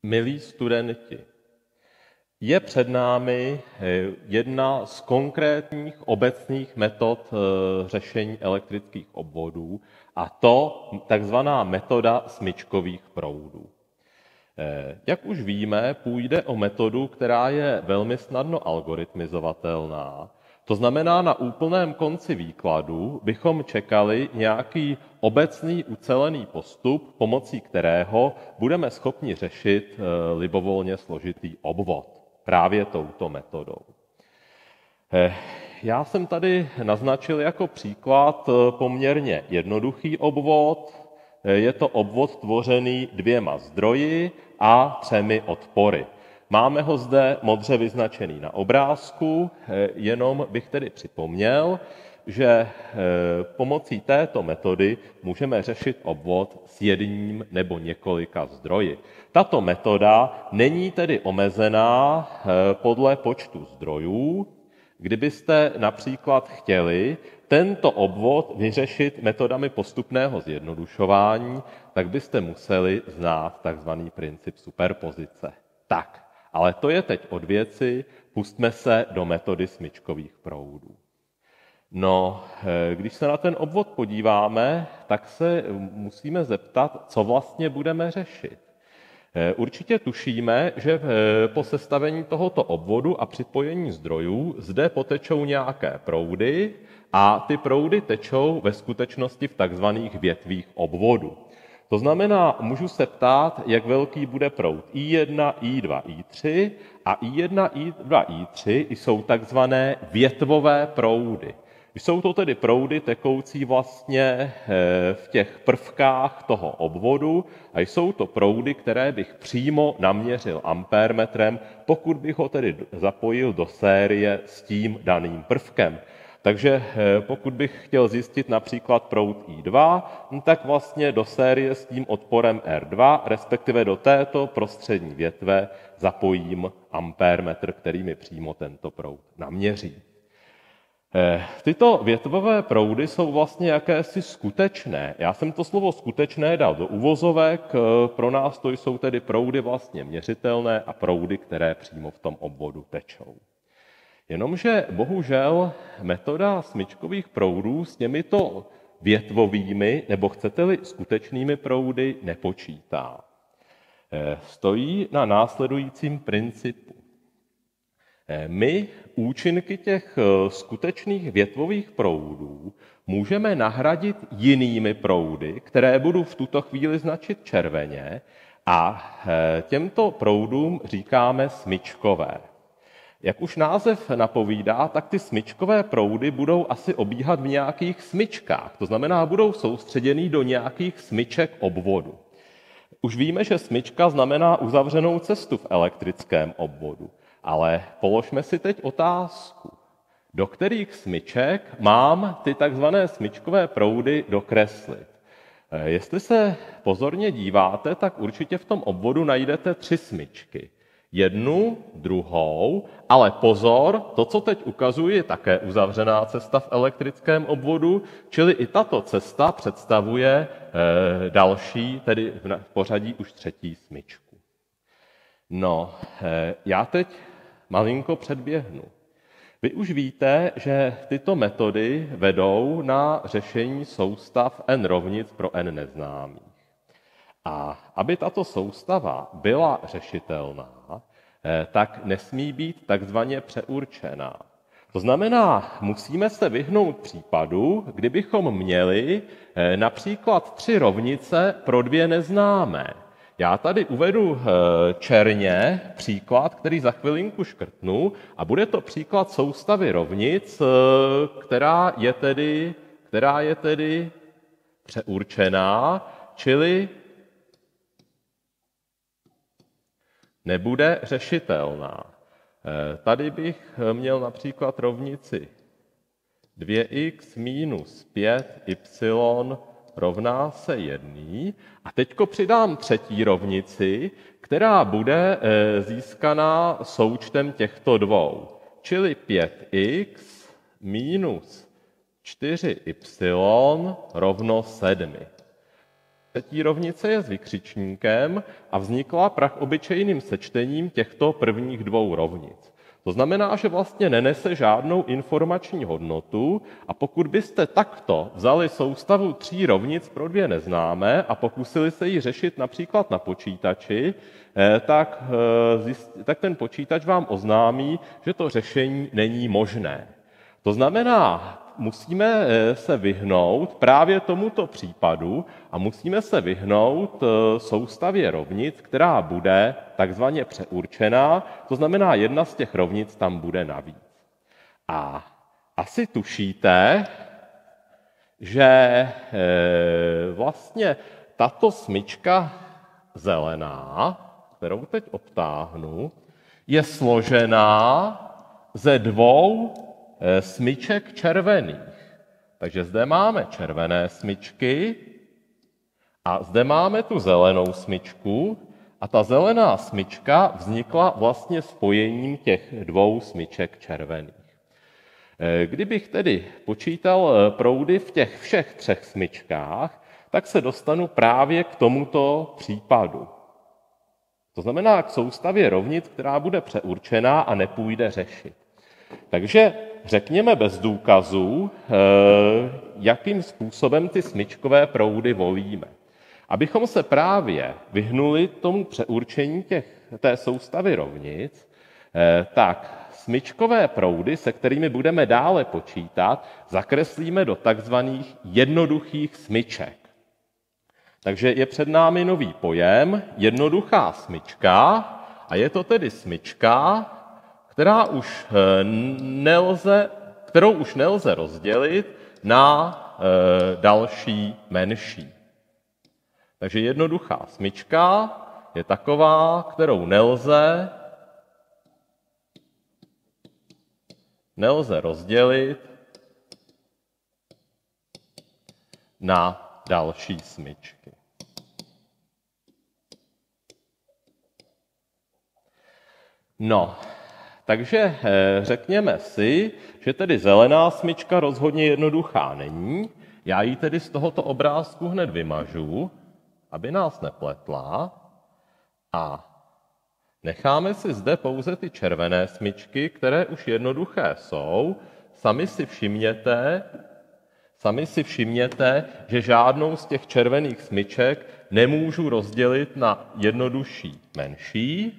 Milí studenti, je před námi jedna z konkrétních obecných metod řešení elektrických obvodů, a to takzvaná metoda smyčkových proudů. Jak už víme, půjde o metodu, která je velmi snadno algoritmizovatelná. To znamená, na úplném konci výkladu bychom čekali nějaký obecný ucelený postup, pomocí kterého budeme schopni řešit libovolně složitý obvod právě touto metodou. Já jsem tady naznačil jako příklad poměrně jednoduchý obvod. Je to obvod tvořený 2 zdroji a 3 odpory. Máme ho zde modře vyznačený na obrázku, jenom bych tedy připomněl, že pomocí této metody můžeme řešit obvod s jedním nebo několika zdroji. Tato metoda není tedy omezená podle počtu zdrojů. Kdybyste například chtěli tento obvod vyřešit metodami postupného zjednodušování, tak byste museli znát takzvaný princip superpozice. Tak, ale to je teď od věci, pustme se do metody smyčkových proudů. No, když se na ten obvod podíváme, tak se musíme zeptat, co vlastně budeme řešit. Určitě tušíme, že po sestavení tohoto obvodu a připojení zdrojů zde potečou nějaké proudy a ty proudy tečou ve skutečnosti v takzvaných větvích obvodu. To znamená, můžu se ptát, jak velký bude proud I1, I2, I3 a I1, I2, I3 jsou takzvané větvové proudy. Jsou to tedy proudy tekoucí vlastně v těch prvkách toho obvodu a jsou to proudy, které bych přímo naměřil ampérmetrem, pokud bych ho tedy zapojil do série s tím daným prvkem. Takže pokud bych chtěl zjistit například proud I2, tak vlastně do série s tím odporem R2, respektive do této prostřední větve, zapojím ampérmetr, který mi přímo tento proud naměří. Tyto větvové proudy jsou vlastně jakési skutečné. Já jsem to slovo skutečné dal do uvozovek, pro nás to jsou tedy proudy vlastně měřitelné a proudy, které přímo v tom obvodu tečou. Jenomže bohužel metoda smyčkových proudů s těmito větvovými, nebo chcete-li skutečnými proudy, nepočítá. Stojí na následujícím principu. My účinky těch skutečných větvových proudů můžeme nahradit jinými proudy, které budu v tuto chvíli značit červeně, a těmto proudům říkáme smyčkové. Jak už název napovídá, tak ty smyčkové proudy budou asi obíhat v nějakých smyčkách, to znamená, budou soustředěný do nějakých smyček obvodu. Už víme, že smyčka znamená uzavřenou cestu v elektrickém obvodu. Ale položme si teď otázku, do kterých smyček mám ty takzvané smyčkové proudy dokreslit. Jestli se pozorně díváte, tak určitě v tom obvodu najdete 3 smyčky. Jednu, druhou, ale pozor, to, co teď ukazuji, je také uzavřená cesta v elektrickém obvodu, čili i tato cesta představuje další, tedy v pořadí už 3. smyčku. No, já teď malinko předběhnu. Vy už víte, že tyto metody vedou na řešení soustav n rovnic pro n neznámých. A aby tato soustava byla řešitelná, tak nesmí být takzvaně přeurčená. To znamená, musíme se vyhnout případu, kdybychom měli například 3 rovnice pro 2 neznámé. Já tady uvedu černě příklad, který za chvilinku škrtnu, a bude to příklad soustavy rovnic, která je tedy přeurčená, čili nebude řešitelná. Tady bych měl například rovnici 2x minus 5y rovná se 1. A teďko přidám 3. rovnici, která bude získaná součtem těchto 2. Čili 5x minus 4y rovno 7. třetí rovnice je s vykřičníkem a vznikla prach obyčejným sečtením těchto prvních dvou rovnic. To znamená, že vlastně nenese žádnou informační hodnotu a pokud byste takto vzali soustavu 3 rovnic pro 2 neznámé a pokusili se ji řešit například na počítači, tak ten počítač vám oznámí, že to řešení není možné. To znamená, musíme se vyhnout právě tomuto případu a musíme se vyhnout soustavě rovnic, která bude takzvaně přeurčená, to znamená, jedna z těch rovnic tam bude navíc. A asi tušíte, že vlastně tato smyčka zelená, kterou teď obtáhnu, je složená ze 2 smyček červených. Takže zde máme červené smyčky a zde máme tu zelenou smyčku a ta zelená smyčka vznikla vlastně spojením těch 2 smyček červených. Kdybych tedy počítal proudy v těch všech 3 smyčkách, tak se dostanu právě k tomuto případu. To znamená k soustavě rovnic, která bude přeurčená a nepůjde řešit. Takže řekněme bez důkazů, jakým způsobem ty smyčkové proudy volíme. Abychom se právě vyhnuli tomu přeurčení té soustavy rovnic, tak smyčkové proudy, se kterými budeme dále počítat, zakreslíme do takzvaných jednoduchých smyček. Takže je před námi nový pojem, jednoduchá smyčka, a je to tedy smyčka, kterou už nelze rozdělit na další menší. Takže jednoduchá smyčka je taková, kterou nelze rozdělit na další smyčky. No, takže řekněme si, že tedy zelená smyčka rozhodně jednoduchá není. Já ji tedy z tohoto obrázku hned vymažu, aby nás nepletla. A necháme si zde pouze ty červené smyčky, které už jednoduché jsou. Sami si všimněte, že žádnou z těch červených smyček nemůžu rozdělit na jednodušší menší.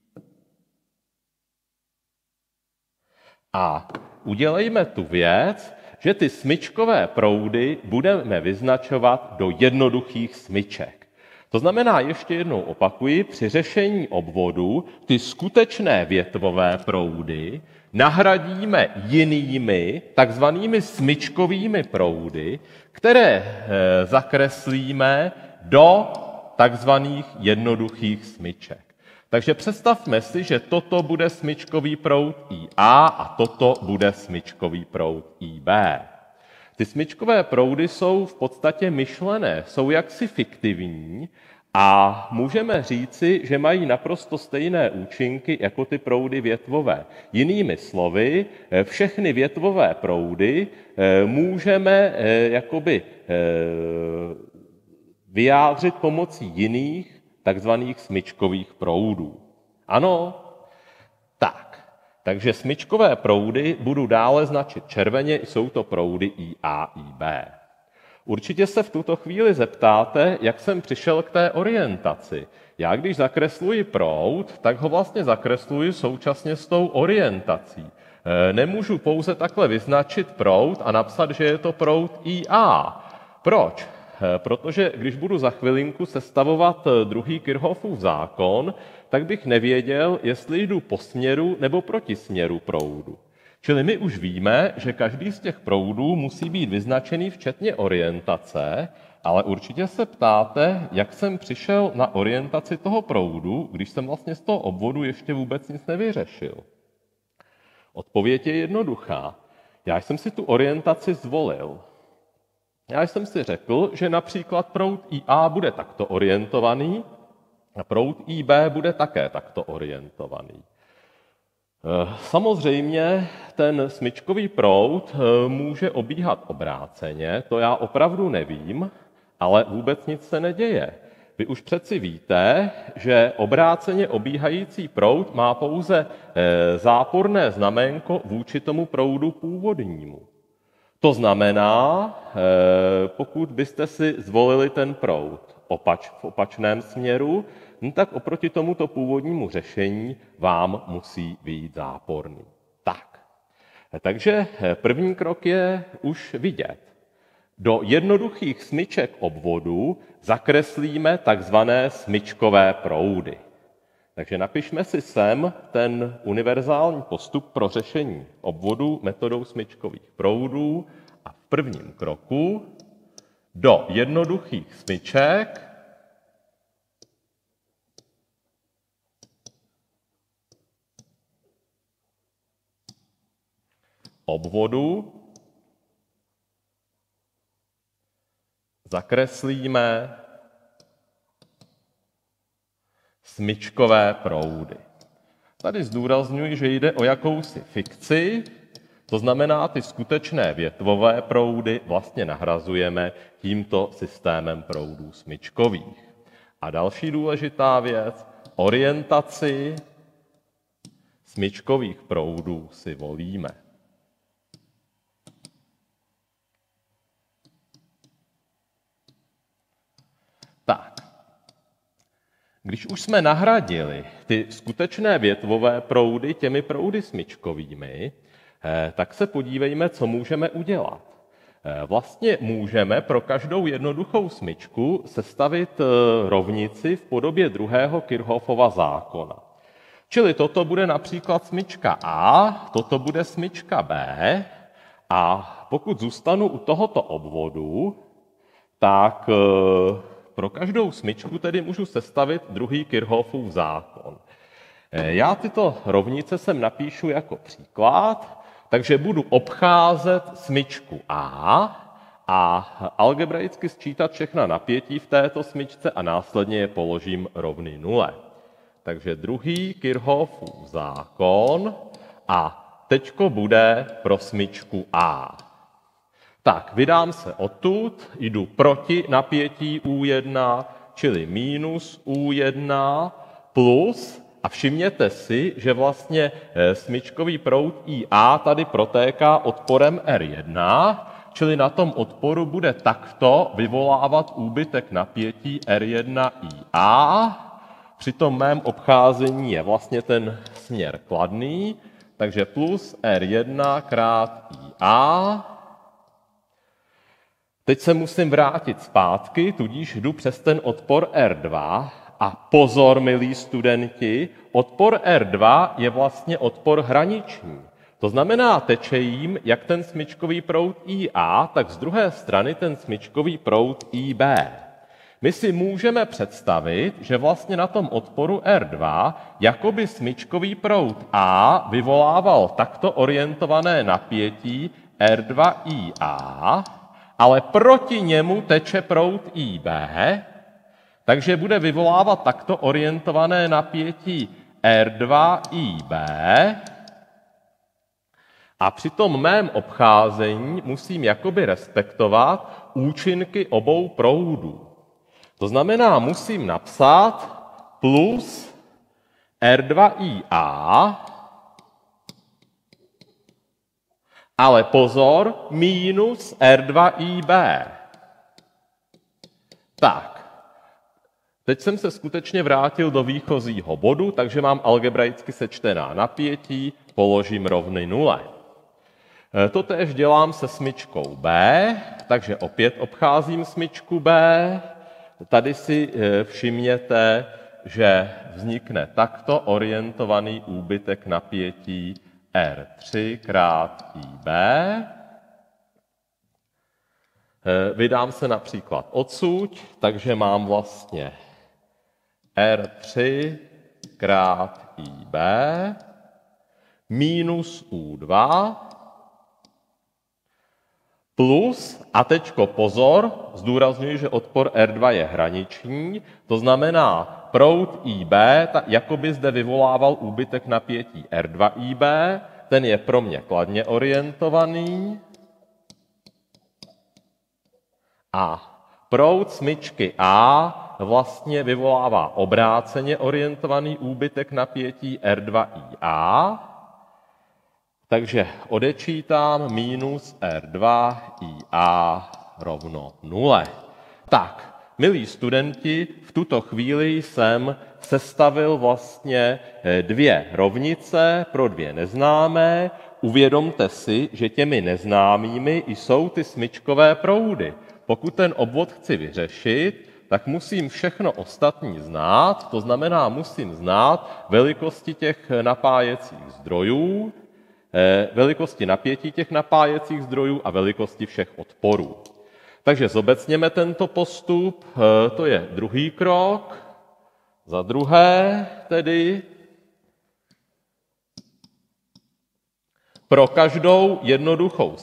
A udělejme tu věc, že ty smyčkové proudy budeme vyznačovat do jednoduchých smyček. To znamená, ještě jednou opakuji, při řešení obvodu ty skutečné větvové proudy nahradíme jinými, takzvanými smyčkovými proudy, které zakreslíme do takzvaných jednoduchých smyček. Takže představme si, že toto bude smyčkový proud IA a toto bude smyčkový proud IB. Ty smyčkové proudy jsou v podstatě myšlené, jsou jaksi fiktivní a můžeme říci, že mají naprosto stejné účinky jako ty proudy větvové. Jinými slovy, všechny větvové proudy můžeme vyjádřit pomocí jiných takzvaných smyčkových proudů. Ano? Takže smyčkové proudy budu dále značit červeně, jsou to proudy IA, IB. Určitě se v tuto chvíli zeptáte, jak jsem přišel k té orientaci. Já když zakresluji proud, tak ho vlastně zakresluji současně s tou orientací. Nemůžu pouze takhle vyznačit proud a napsat, že je to proud IA. Proč? Protože když budu za chvilinku sestavovat druhý Kirchhoffův zákon, tak bych nevěděl, jestli jdu po směru nebo proti směru proudu. Čili my už víme, že každý z těch proudů musí být vyznačený včetně orientace, ale určitě se ptáte, jak jsem přišel na orientaci toho proudu, když jsem vlastně z toho obvodu ještě vůbec nic nevyřešil. Odpověď je jednoduchá. Já jsem si tu orientaci zvolil. Já jsem si řekl, že například proud IA bude takto orientovaný a proud IB bude také takto orientovaný. Samozřejmě ten smyčkový proud může obíhat obráceně, to já opravdu nevím, Ale vůbec nic se neděje. Vy už přeci víte, že obráceně obíhající proud má pouze záporné znaménko vůči tomu proudu původnímu. To znamená, pokud byste si zvolili ten proud v opačném směru, tak oproti tomuto původnímu řešení vám musí vyjít záporný. Takže první krok je už vidět. Do jednoduchých smyček obvodu zakreslíme takzvané smyčkové proudy. Takže napišme si sem ten univerzální postup pro řešení obvodu metodou smyčkových proudů a v prvním kroku do jednoduchých smyček obvodu zakreslíme smyčkové proudy. Tady zdůrazňuji, že jde o jakousi fikci, to znamená, ty skutečné větvové proudy vlastně nahrazujeme tímto systémem proudů smyčkových. A další důležitá věc, orientaci smyčkových proudů si volíme. Tak, když už jsme nahradili ty skutečné větvové proudy těmi proudy smyčkovými, tak se podívejme, co můžeme udělat. Vlastně můžeme pro každou jednoduchou smyčku sestavit rovnici v podobě druhého Kirchhoffova zákona. Čili toto bude například smyčka A, toto bude smyčka B a pokud zůstanu u tohoto obvodu, tak pro každou smyčku tedy můžu sestavit druhý Kirchhoffův zákon. Já tyto rovnice sem napíšu jako příklad, takže budu obcházet smyčku a algebraicky sčítat všechna napětí v této smyčce a následně je položím rovny nule. Takže druhý Kirchhoffův zákon a teďko bude pro smyčku A. Tak, vydám se odtud, jdu proti napětí U1, čili minus U1 plus, a všimněte si, že vlastně smyčkový proud IA tady protéká odporem R1, čili na tom odporu bude takto vyvolávat úbytek napětí R1IA. Při tom mém obcházení je vlastně ten směr kladný, takže plus R1 krát IA. Teď se musím vrátit zpátky, tudíž jdu přes ten odpor R2 a pozor, milí studenti, odpor R2 je vlastně odpor hraniční. To znamená, teče jím jak ten smyčkový proud IA, tak z druhé strany ten smyčkový proud IB. My si můžeme představit, že vlastně na tom odporu R2 jakoby smyčkový proud A vyvolával takto orientované napětí R2IA, ale proti němu teče proud IB, takže bude vyvolávat takto orientované napětí R2IB a při tom mém obcházení musím jakoby respektovat účinky obou proudů. To znamená, musím napsat plus R2IA, ale pozor, minus R2IB. Tak, teď jsem se skutečně vrátil do výchozího bodu, takže mám algebraicky sečtená napětí, položím rovny nule. Totéž dělám se smyčkou B, takže opět obcházím smyčku B. Tady si všimněte, že vznikne takto orientovaný úbytek napětí R3 krát IB. Vydám se například odsud, takže mám vlastně R3 krát IB minus U2 plus, a teďko pozor, zdůrazňuji, že odpor R2 je hraniční, to znamená proud IB, jakoby zde vyvolával úbytek napětí R2IB, ten je pro mě kladně orientovaný. A proud smyčky A vlastně vyvolává obráceně orientovaný úbytek napětí R2IA, takže odečítám minus R2IA rovno 0. Tak, milí studenti, v tuto chvíli jsem sestavil vlastně dvě rovnice pro dvě neznámé. Uvědomte si, že těmi neznámými jsou ty smyčkové proudy. Pokud ten obvod chci vyřešit, tak musím všechno ostatní znát, to znamená, musím znát velikosti těch napájecích zdrojů, velikosti napětí těch napájecích zdrojů a velikosti všech odporů. Takže zobecněme tento postup, to je druhý krok. Za druhé tedy pro každou jednoduchou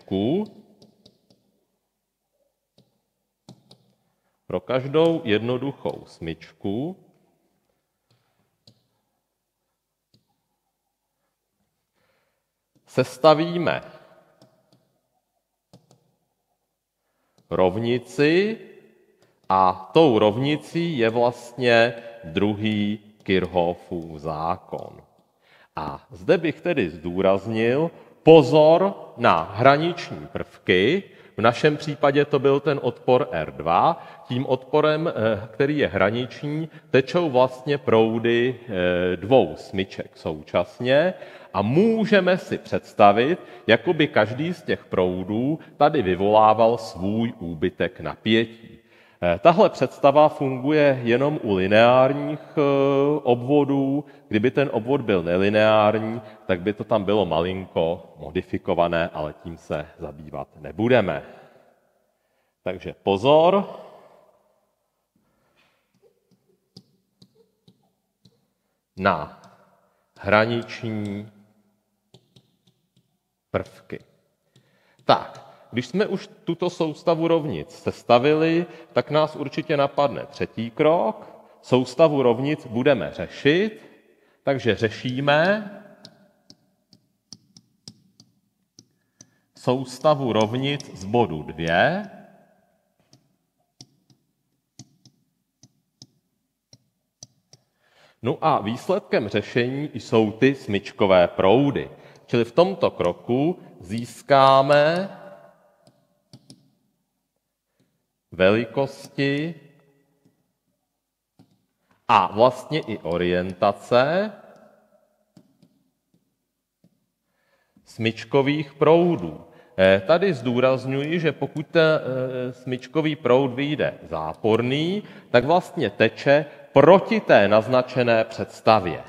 smyčku sestavíme rovnici a tou rovnicí je vlastně druhý Kirchhoffův zákon. A zde bych tedy zdůraznil pozor na hraniční prvky. V našem případě to byl ten odpor R2. Tím odporem, který je hraniční, tečou vlastně proudy dvou smyček současně a můžeme si představit, jako by každý z těch proudů tady vyvolával svůj úbytek napětí. Tahle představa funguje jenom u lineárních obvodů. Kdyby ten obvod byl nelineární, tak by to tam bylo malinko modifikované, ale tím se zabývat nebudeme. Takže pozor. Na hraniční prvky. Tak. Když jsme už tuto soustavu rovnic sestavili, tak nás určitě napadne třetí krok. Soustavu rovnic budeme řešit, takže řešíme soustavu rovnic z bodu 2. No a výsledkem řešení jsou ty smyčkové proudy. Čili v tomto kroku získáme velikosti a vlastně i orientace smyčkových proudů. Tady zdůrazňuji, že pokud ten smyčkový proud vyjde záporný, tak vlastně teče proti té naznačené představě.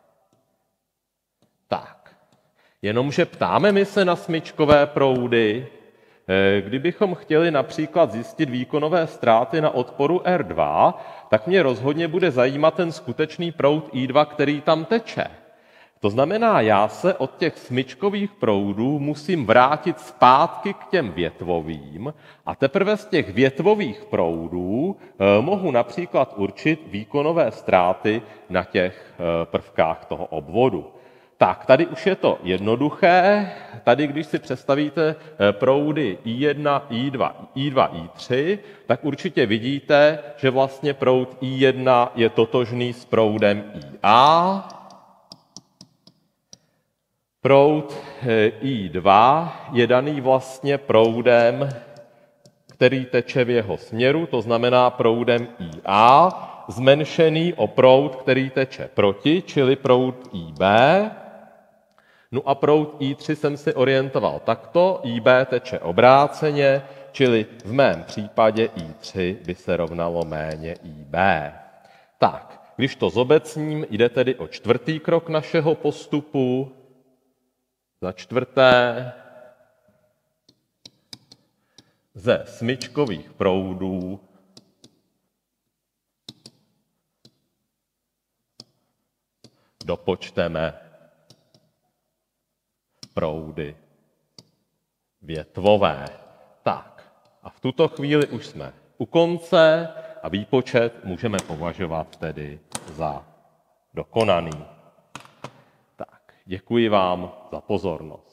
Tak, jenomže ptáme se na smyčkové proudy. Kdybychom chtěli například zjistit výkonové ztráty na odporu R2, tak mě rozhodně bude zajímat ten skutečný proud I2, který tam teče. To znamená, já se od těch smyčkových proudů musím vrátit zpátky k těm větvovým a teprve z těch větvových proudů mohu například určit výkonové ztráty na těch prvkách toho obvodu. Tak, tady už je to jednoduché. Tady, když si představíte proudy I1, I2, I3, tak určitě vidíte, že vlastně proud I1 je totožný s proudem IA. Proud I2 je daný vlastně proudem, který teče v jeho směru, to znamená proudem IA, zmenšený o proud, který teče proti, čili proud IB. No a proud I3 jsem si orientoval takto, IB teče obráceně, čili v mém případě I3 by se rovnalo méně IB. Tak, když to zobecním, jde tedy o čtvrtý krok našeho postupu. Za čtvrté, ze smyčkových proudů dopočteme proudy větvové. Tak, a v tuto chvíli už jsme u konce a výpočet můžeme považovat tedy za dokonaný. Tak, děkuji vám za pozornost.